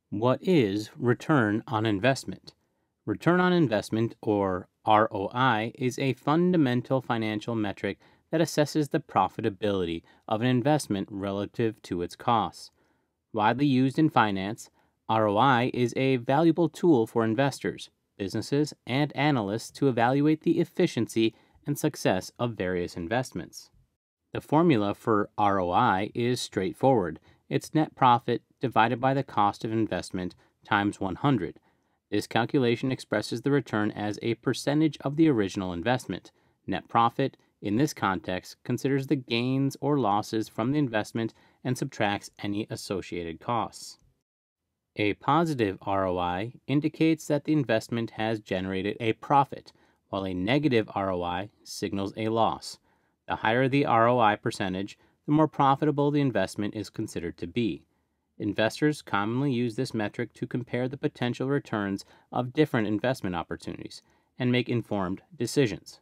What is return on investment? Return on investment, or ROI, is a fundamental financial metric that assesses the profitability of an investment relative to its costs. Widely used in finance, ROI is a valuable tool for investors, businesses, and analysts to evaluate the efficiency and success of various investments. The formula for ROI is straightforward. It's net profit divided by the cost of investment times 100. This calculation expresses the return as a percentage of the original investment. Net profit, in this context, considers the gains or losses from the investment and subtracts any associated costs. A positive ROI indicates that the investment has generated a profit, while a negative ROI signals a loss. The higher the ROI percentage, the more profitable the investment is considered to be. Investors commonly use this metric to compare the potential returns of different investment opportunities and make informed decisions.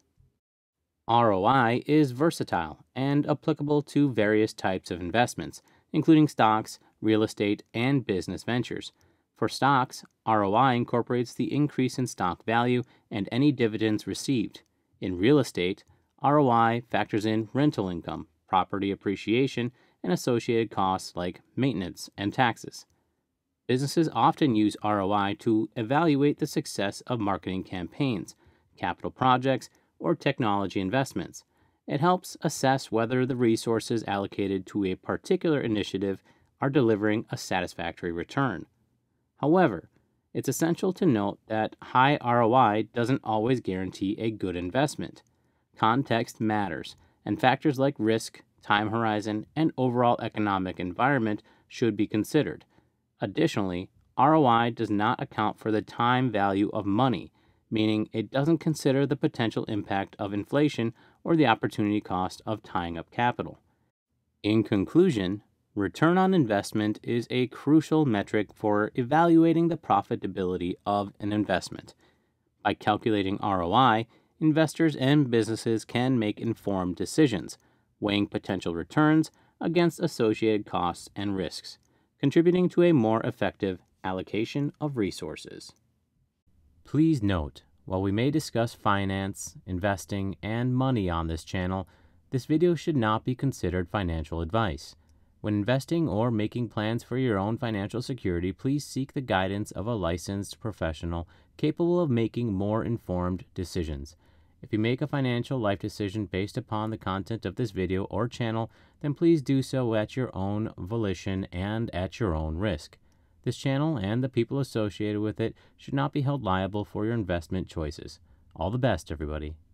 ROI is versatile and applicable to various types of investments, including stocks, real estate, and business ventures. For stocks, ROI incorporates the increase in stock value and any dividends received. In real estate, ROI factors in rental income, property appreciation, and associated costs like maintenance and taxes. Businesses often use ROI to evaluate the success of marketing campaigns, capital projects, or technology investments. It helps assess whether the resources allocated to a particular initiative are delivering a satisfactory return. However, it's essential to note that high ROI doesn't always guarantee a good investment. Context matters, and factors like risk, time horizon, and overall economic environment should be considered. Additionally, ROI does not account for the time value of money, meaning it doesn't consider the potential impact of inflation or the opportunity cost of tying up capital. In conclusion, return on investment is a crucial metric for evaluating the profitability of an investment. By calculating ROI, investors and businesses can make informed decisions, weighing potential returns against associated costs and risks, contributing to a more effective allocation of resources. Please note, while we may discuss finance, investing, and money on this channel, this video should not be considered financial advice. When investing or making plans for your own financial security, please seek the guidance of a licensed professional capable of making more informed decisions. If you make a financial life decision based upon the content of this video or channel, then please do so at your own volition and at your own risk. This channel and the people associated with it should not be held liable for your investment choices. All the best, everybody.